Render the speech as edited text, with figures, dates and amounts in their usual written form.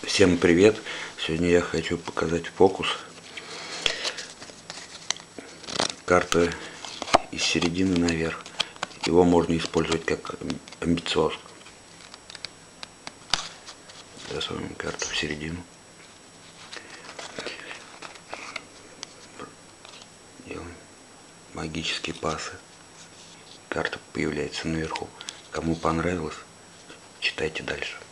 Всем привет! Сегодня я хочу показать фокус. Карта из середины наверх. Его можно использовать как амбициоз. Засовываем карту в середину. Делаем магические пасы. Карта появляется наверху. Кому понравилось, читайте дальше.